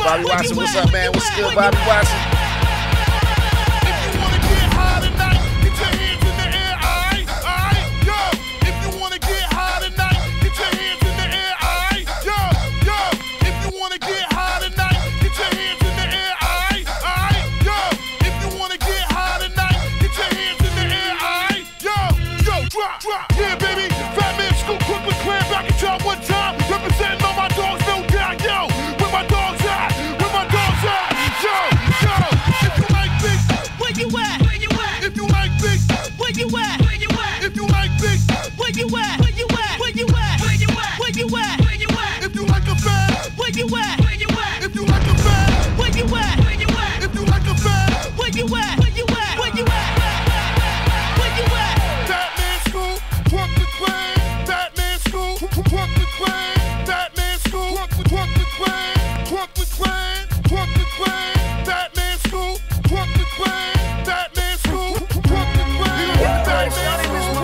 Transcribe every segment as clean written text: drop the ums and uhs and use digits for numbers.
Bobby Watson, what's up, man? What's good, Bobby Watson? If you wanna get high tonight, get your hands in the air, alright, yo. If you wanna get high tonight, get your hands in the air, alright, yo. If you wanna get high tonight, get your hands in the air, alright, yo. If you wanna get high tonight, get your hands in the air, alright, yo, drop. Yeah, baby, Fat Man Scoop, Brooklyn Clan, back at y'all one time, representing all my dogs, no doubt, yo. Where my dogs at? Where my dogs at? Yo. If you like big, Where you at? if you like big, Where you at? if you like big, Where you at? Where you at? Where you at? Where you at? Where you at? Where you at? if you like a fat, Where you at? if you like a fat, Where you at? Where you at? if you like a fat, Where you at? Where you at? Where you at? Where you at? Batman School, Brooklyn Clan, Batman School, Brooklyn Clan, Batman School, Brooklyn Clan, Brooklyn Clan, Brooklyn Clan, Batman School, Brooklyn Clan, Batman School, Brooklyn Clan, Batman School,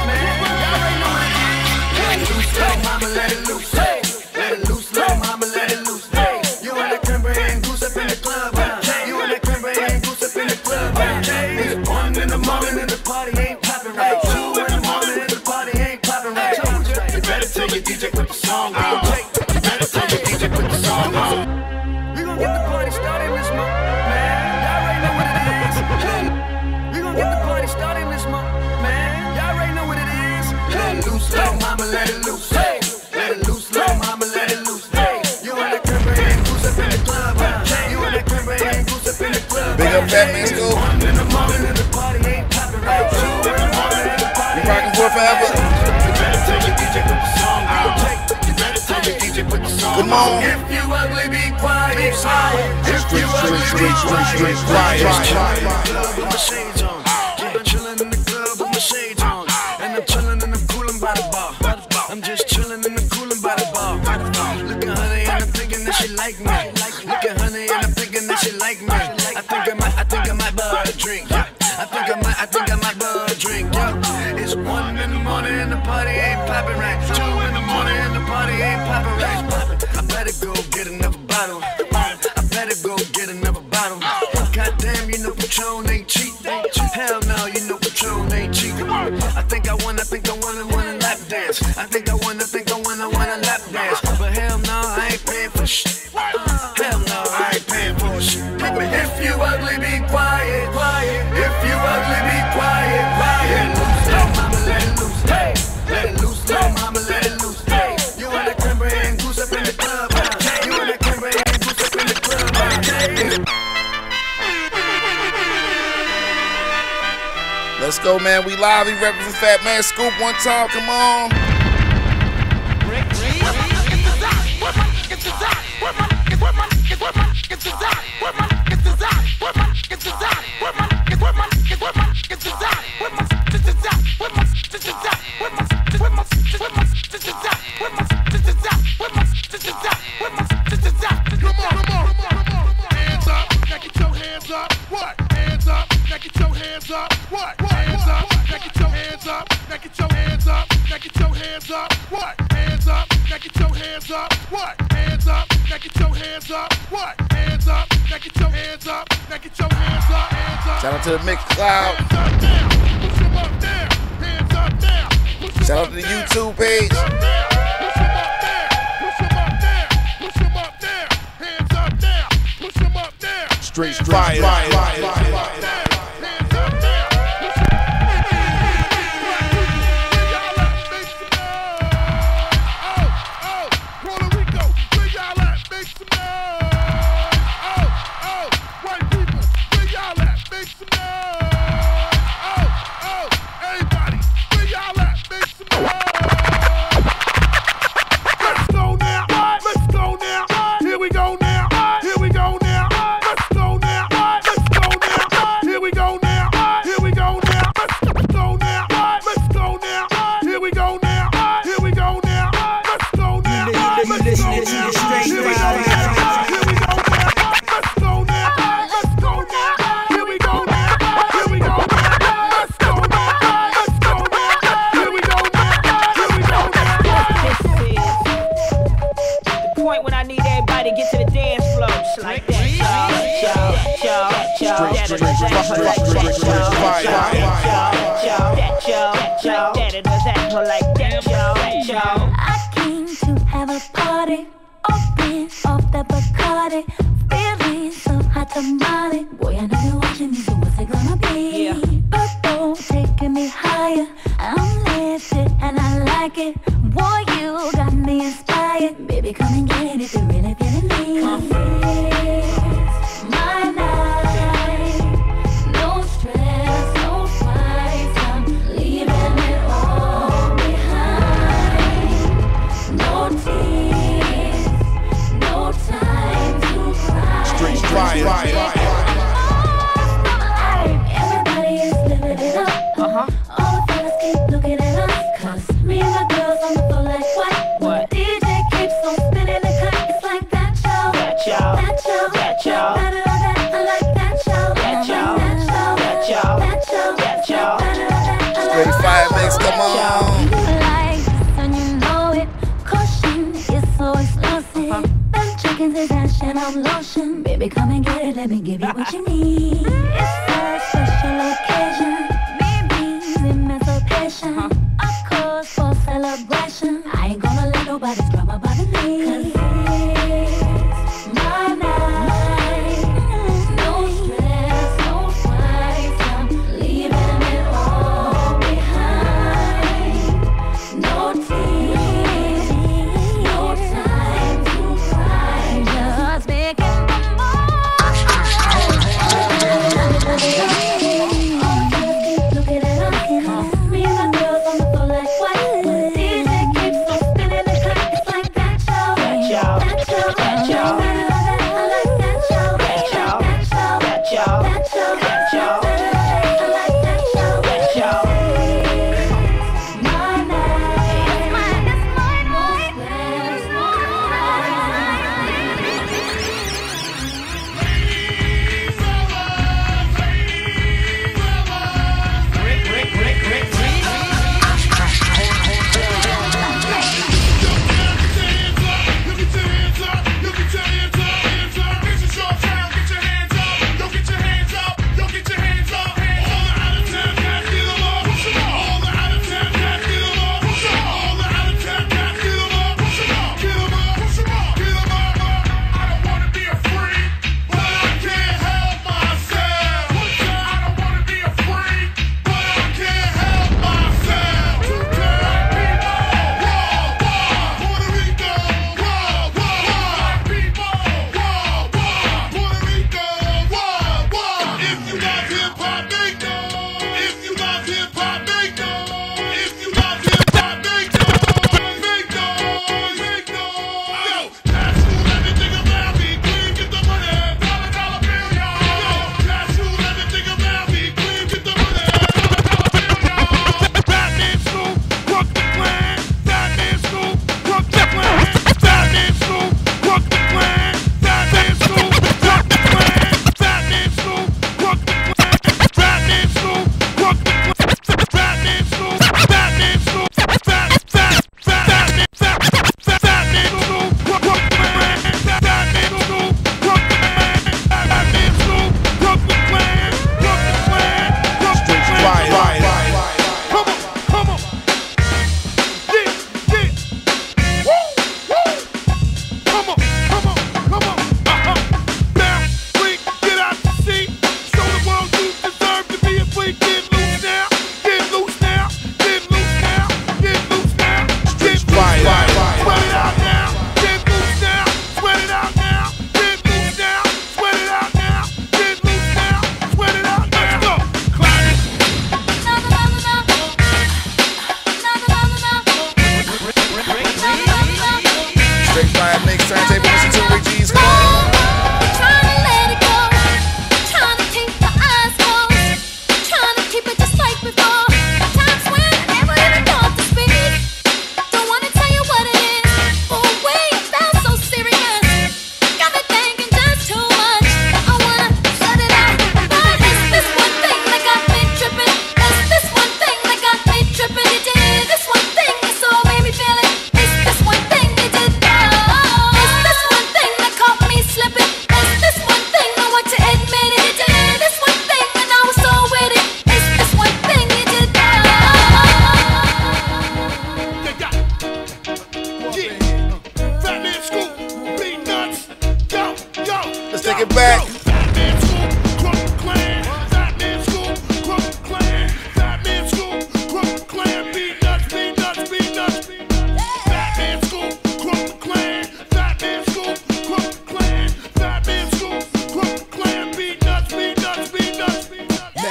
Mama, let it loose, hey. Let it loose, little mama, let it loose, hey. You and that cranberry and goose up in the club, huh? You and that cranberry and goose up in the club, huh? It's 1 in the morning and the party ain't popping right. 2 in the morning and the party ain't popping right. You better tell your DJ put the song on. You better tell your DJ put the song on. We gon' get the party started this month, man. Y'all already know what it is. We gon' get the party started this month, man. Y'all already know what it is. Let it loose, little mama, let it loose, hey. Let it loose, little mama, let it loose, hey. You and that cranberry and goose up in the club, huh? You and that cranberry and goose up in the club. Big up Batman School. 1 in the morning and the party ain't popping right. 2 in the morning and the party We rockin' for forever. You better tell your DJ put the song on. You better tell your DJ put the song Come on. If you ugly, be quiet. If you ugly, be Quiet. With my shades on. Yeah, I'm chillin' in the club with my shades on. And I'm chillin' and I'm coolin' by the bar. I'm just chillin' and I'm coolin' by the bar. Look at honey and I'm thinking that she like me. Look at honey and I'm thinking that she like me. I think I might buy her a drink. I think I might buy her a drink. It's 1 in the morning and the party ain't poppin' right. 2 in the morning and the party ain't poppin' right. I better go get another bottle. I better go get another bottle. Goddamn, you know Patron ain't cheap. Hell no, you know Patron ain't cheap. I think I wanna lap dance. I think I wanna lap dance. But hell no, I ain't paying for shit. Hell no, I ain't paying for shit. If you ugly, be quiet. If you ugly, be quiet. Let it loose, little mama, let it loose, hey. Let it loose, little mama, let it loose, hey. You and that cranberry and goose up in the club, huh? You and that cranberry and goose up in the club, huh? Let's go, man. We live. We reppin' for Fat Man Scoop one time. Come on. Hands up, now get your hands up. What? Hands up, now get your hands up. What? Hands up, now get your hands up. Now get your hands up, now get your hands up. What? Hands up, now get your hands up. What? Hands up, now get your hands up. What? Hands up, now get your hands up. Now get your hands up, hands up. Shout out to the Mix Cloud. Hands up down, push 'em up down. Hands up down, push 'em Shout out up to the down. YouTube page. Push 'em up down, push 'em up down, push 'em up down. Hands up down, push 'em up down. Straight fire. Here we go now. Let's go now. I came to have a party, open off the Bacardi, feeling so hot tamale. Boy, I know you're watching me, so what's it gonna be? Purple taking me higher, I'm lifted and I like it. Boy, you got me inspired. Baby, come and get it if you're really feeling me. It's my night, no stress, no fights. I'm leaving it all behind. No tears, no time to cry. Streets dry. Everybody is living it up. All the fellas keep looking at us, 'cause me and my girls on the floor like what? DJ keeps on spinning the cut. It's like that show. That show. That show. I like that show. That show. That show. That show. That show. Straight fire mix, come on. You like this and you know it. Caution is so exclusive. Them chickens is action on lotion. Baby, come and get it. Let me give you what you need. It's a special occasion. Baby's emancipation. A cause for celebration. I ain't gonna let nobody's drama bother me. 'Cause it's my night. No stress, no fights. I'm leaving it all behind. No tears, no time to cry. Just making the most. Looking at us, me and my girls on the floor like what? DJ keeps on spinning the cut. It's like that show. That show. That show. I like that show. That show. That show. That show. That show. I like that show. That show. My night. It's my night.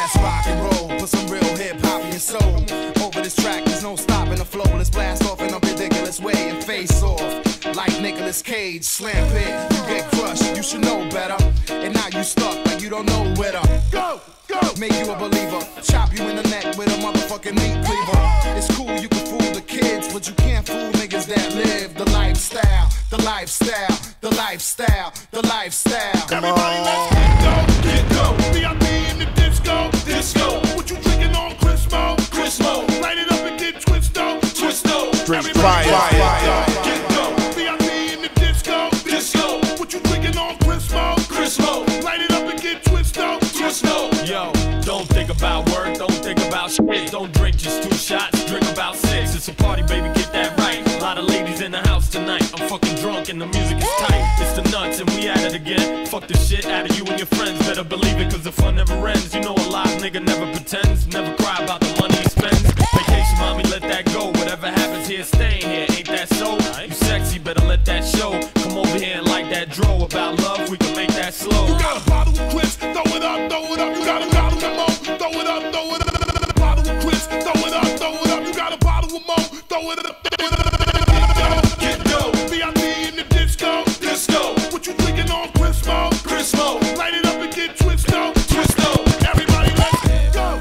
Let's rock and roll, put some real hip hop in your soul. Over this track, there's no stopping the flow. Let's blast off in a ridiculous way and face off. Like Nicolas Cage, slam pit, you get crushed, you should know better. And now you stuck like you don't know where to go. Make you a believer, chop you in the neck with a motherfucking meat cleaver. It's cool, you can fool the kids, but you can't fool niggas that live the lifestyle, the lifestyle, the lifestyle, the lifestyle. Come Everybody, on. Let's get go. VIP in the disco. What you drinking on Crismo? Light it up and get twisto. Drink fire. Get go. VIP in the disco. What you drinking on Crismo? Light it up and get twisto. Yo, don't think about work, don't think about shit. Don't drink just 2 shots, drink about 6. It's a party, baby, get that right. A lot of ladies in the house tonight. I'm fucking drunk and the music is tight. It's the nuts and we at it again. Fuck the shit out of you and your friends. Better believe it, cause the fun never ends. You know a live nigga never pretends. Never cry about the money he spends. Vacation, mommy, let that go. Whatever happens here, staying here. Ain't that so? You sexy, better let that show. Come over here and like that dro. About love, we can make that slow. You got a bottle of Chris, throw it up. You got a bottle of Mo, throw it up. Bottle of Chris, throw it up. You got a bottle of Mo, throw it up. Get go. VIP in the disco. What you drinking on Crismo? Light it up and get twisto. Everybody, let's go.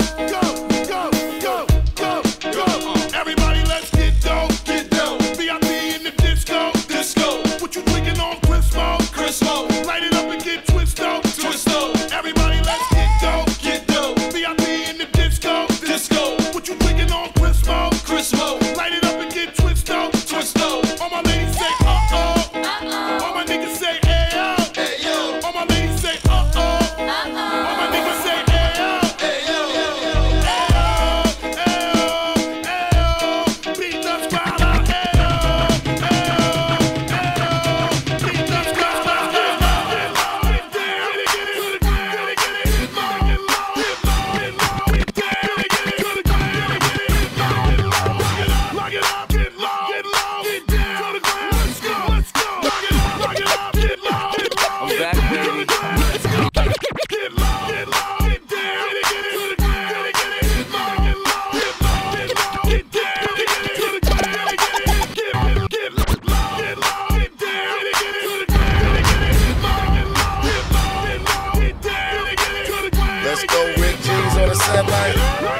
Everybody, let's get dope. VIP in the disco. What you drinking on Crismo? Light it up and get twisto. Everybody, let's get dope. VIP in the disco. What you drinking on Crismo? Light it up and get twisto. All my ladies say uh-oh. All my niggas say ayo. All my ladies say uh-oh. All my niggas say ayo. Beat the squad out. Beat the squad out. Let's go, Rick G's on the set line.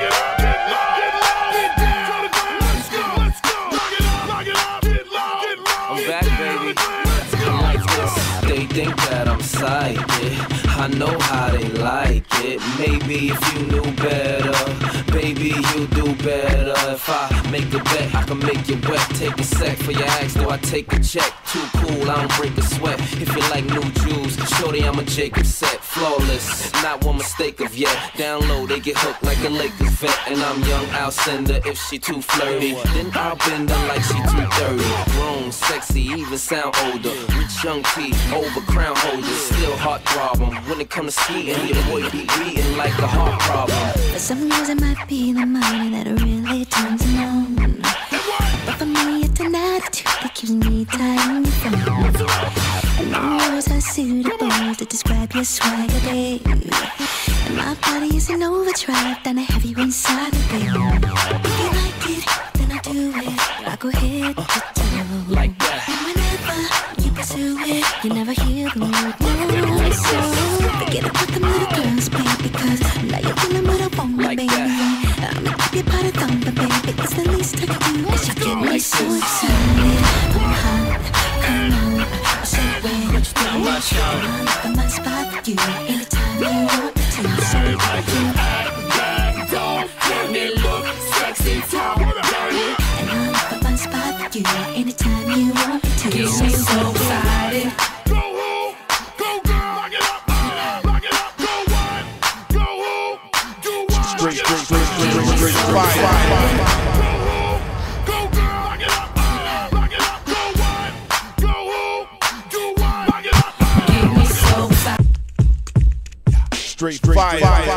I'm back, baby. I'm like this. They think that I'm psychic. I know how they like it. Maybe if you knew better, baby, you do better. If I make a bet, I can make you wet. Take a sec for your axe, do I take a check? Too cool, I don't break a sweat. If you like new jewels, shorty, I'm a Jacob set. Flawless, not one mistake of yet. Down low, they get hooked like a Lakers vet. And I'm young, I'll send her if she too flirty. Then I'll bend her like she 230. Grown, sexy, even sound older. Rich young T, over crown holder. Still heart problem. When it comes to skating, your boy be beating like a heart problem. For some reason, might be the money that really turns him on. But for me, it's an attitude that keeps me tight on the phone. And no words are suitable to describe your swagger, babe. And my body is an overdrive, then I have you inside the babe. If you like it, then I do it. I go ahead and get to like that. And whenever you pursue it, you never hear the word no. So forget about the little girls, baby, because now you're dealing with a woman, like baby. That. I'ma keep you by the thumb, but baby, it's the least I can do. Cause you get me like so this. excited. I'm hot, come on, I'm so ready to do it. I'm my spot for you, anytime you want me to. So I can Don't let me look sexy, talk dirty. and I'm at my spot for you, anytime you want me to. Get me so excited. Go who? Go girl. Lock it up. Go one. Go who? Do one. Straight fire. Go girl. Lock it up. Go one. Go who? Do one. Lock it up. Get me so excited. Straight fire.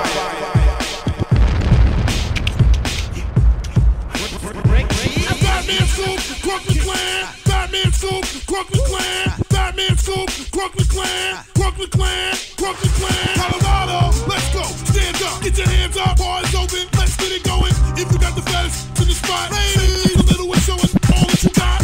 Batman Soup, Brooklyn Clan. Batman Soup, Brooklyn Clan. Batman Soup, Brooklyn Clan. Colorado, let's go. Stand up. Get your hands up, bars open, let's get it going. If you got the fattest to the spot, ladies, a little and showing all that you got.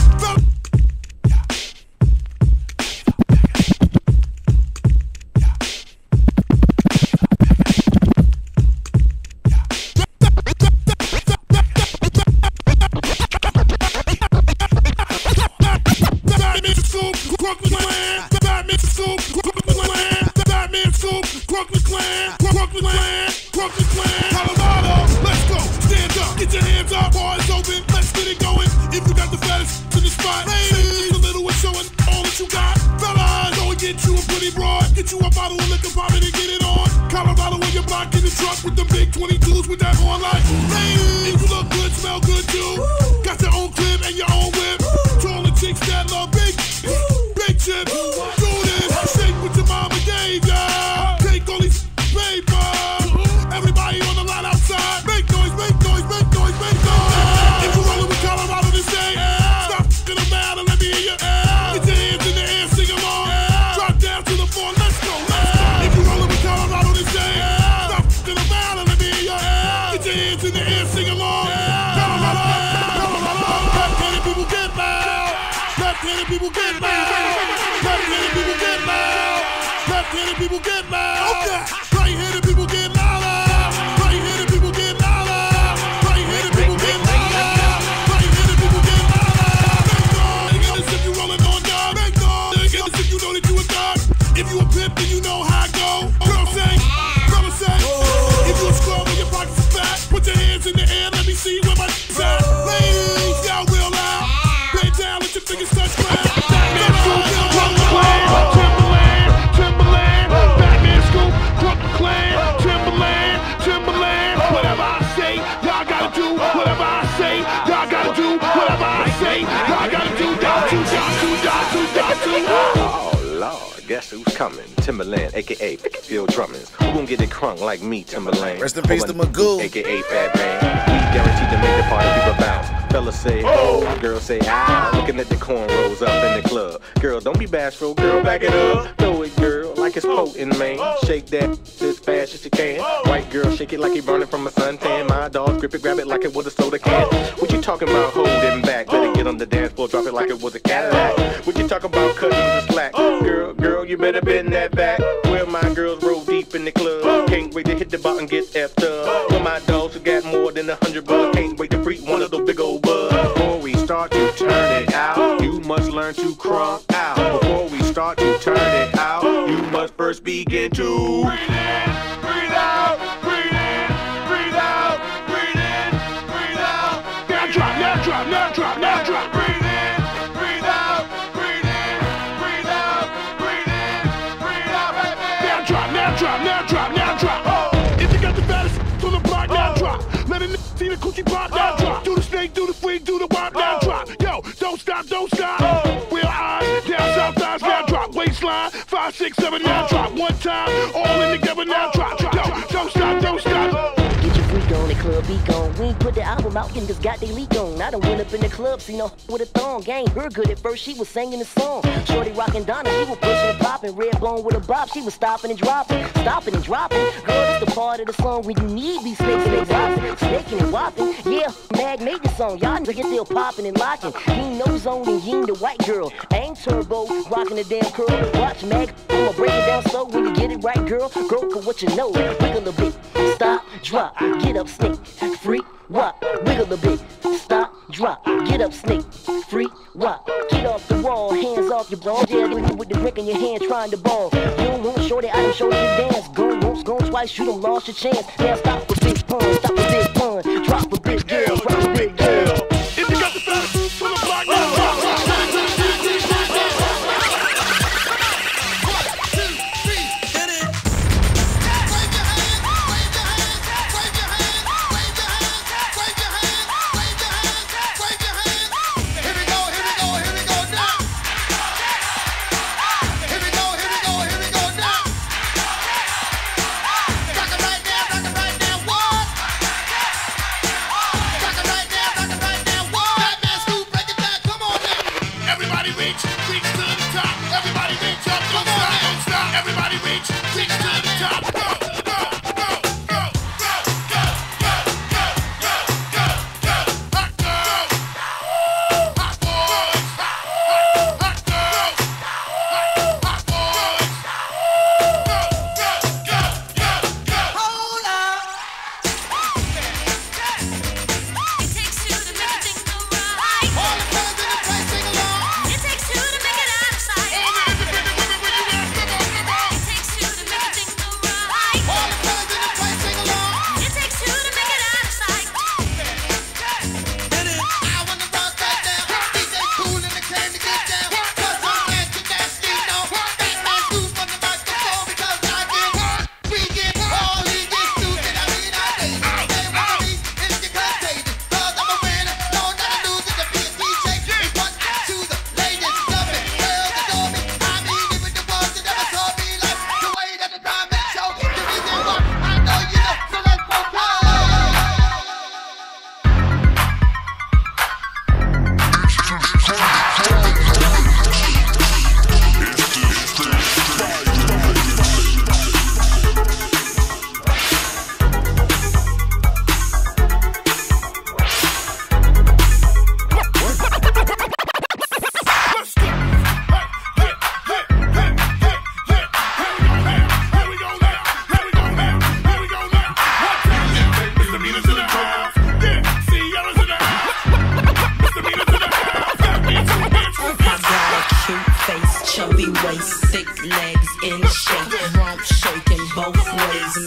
With the big 22s with that horn like, ladies, you look good, smell good too. Got your own crib and your own whip. Tall the chicks that love big chips. Do this, shake what your mama gave ya. Take all these paper. Everybody on the line outside. Make noise, make noise, make noise, make noise. If you rollin' with Colorado this day, stop f***ing around and let me hear ya. Get your hands in the air, sing along. Drop down to the floor, let's go, let's go. If you rollin' with Colorado this day, in the battle and be your get your hands in the air, sing along. Left-handed people get loud. Left-handed people get loud. Left-handed people get loud. Left-handed people get loud. Okay. Right-handed people get louder. Right-handed people get louder. Right-handed people get louder. Right-handed people get louder. Make noise. If you rollin' on dog, make noise. If you know that you a dog, if you a pimp, then you know how I go. Girl say, brother say. If you a scroll and your pockets is fat, put your hands in the air, let me see where my at. Ladies, y'all real loud. Lay down, let your fingers touch ground. Batman Scoop, Brooklyn Clan, Timberland, Timberland. Batman Scoop, Brooklyn Clan, Timberland, Timberland. Whatever I say, y'all gotta do. Whatever I say, y'all gotta do. Whatever I say, y'all gotta do. Oh Lord, guess who's coming? Timberland, aka Phil Drummond. Who gon' get it crunk like me, Timberland? Rest in peace to Magoo, aka Fat Man. We guaranteed to make the party people bounce. Fellas say, oh, girls say, ah. Looking at the cornrows up in the club. Girl, don't be bashful, girl, back it up. Throw it, girl, like it's potent, man. Shake that as fast as you can. White girl, shake it like you burning from a suntan. My dog, grip it, grab it like it was a soda can. What you talking about holding back? Better get on the dance floor, drop it like it was a Cadillac. What you talking about cutting the slack? Girl, you better bend that back. Where my girls roll deep in the club. Can't wait to hit the button, get effed up. Where my dogs who got more than 100 bucks. Can't wait to freak one of those big old bugs. Before we start to turn it out, you must learn to crunk out. Before we start to turn it out, you must first begin to breathe in, breathe out, breathe in, breathe out, breathe in, breathe out. Now drop, now drop, now drop, now drop. Breathe in, breathe out, breathe in, breathe out, breathe in, breathe out, baby. Now drop, now drop, now drop, now drop. If you got the baddest to the block, now drop. Let a nigga see the cookie pop, now drop. Do the snake, do the freak, do the wop, now drop. Yo, don't stop, don't stop. Real eyes, down south thighs, now drop. Waistline, 5, 6, 7, now drop. One time, all in together, now drop. Yo, don't stop, don't stop. Get your freak on, the club be gone. We ain't put the album out and just got they leak on. I done went up in the club, seen her with a thong. Ain't her good at first, she was singing the song. Shorty rockin' Donna, she was pushing and popping. Red bone with a bop, she was stopping and dropping. Stopping and dropping. Girl, it's the part of the song when you need these snaking and dropping. Snaking and whopping. Yeah, Mag made the song. Y'all niggas get still popping and locking. He ain't no zone and he ain't the white girl. Ain't turbo, rocking the damn curl. Watch Mag, I'ma break it down slow when you get it right, girl. Girl, cause what you know, wiggle a bit, stop, drop, get up, snake, freak, wop, wiggle a bit, stop, drop, get up, snake, freak, wop, get off the wall, hands off your ball, yeah, with the drink in your hand trying to ball. You don't want shorty, I done showed you dance, go once, go twice, you done lost your chance. Now stop a big pun, stop a big pun, drop a big girl, drop a big girl. If you got the baddest to the block, now drop. Rock it right now, rock it right now.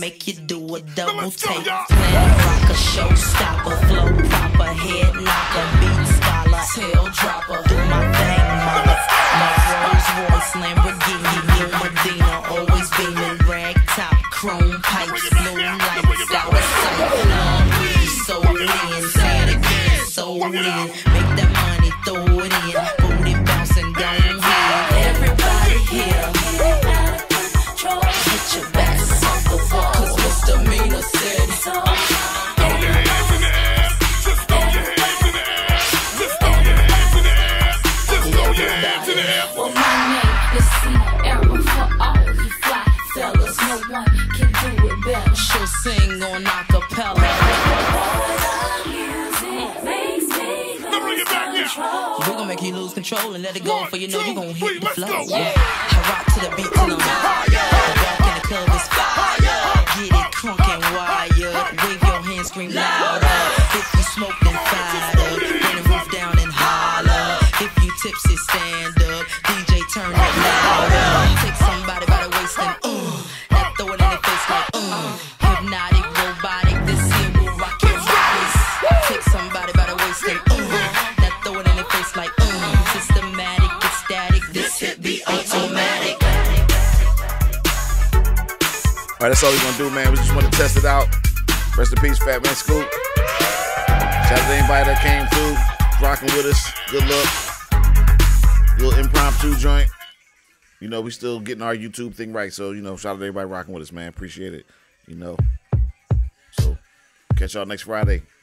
make you do a double take. Plan rock a showstopper, flow proper, head knocker, beat scholar, tail dropper. Do my thing, mama. My Rolls Royce, Lamborghini, New Medina, always beaming, rag top, chrome pipes, blue lights, out of sight. We so in, say it again, so in. Make that money, throw it in, booty bouncing down here. Everybody here, get your backs off the wall, 'cause misdemeanor said so. Throw your hands in the air. Just throw your hands in the air. Just throw your hands in the air. Just throw your hands in the air. Well, my name is Sierra for all you fly fellas. No one can do it better. She'll sing on acapella. We're gonna make you lose control and let it go, for you know you're gonna hit the flow. Yeah. I rock to the beat till I'm higher. The walk in the club is fire. Get it crunk and wired. Wave your hands, scream louder. If you smoke, then fired up. Bring the roof down and holler. If you tipsy, stand up. DJ, turn it louder. Take somebody by the waist and now throw it in the face like hypnotic, robotic. This here will rock your bodies. Take somebody by the waist and throw it in the face like systematic, ecstatic. This hit be automatic. All right, that's all we're gonna do, man. We just want to test it out. Rest in peace, Fat Man Scoop. Shout out to anybody that came through, rocking with us. Good luck. Little impromptu joint. You know, we still getting our YouTube thing right, so you know, shout out to everybody rocking with us, man. Appreciate it. You know, so catch y'all next Friday.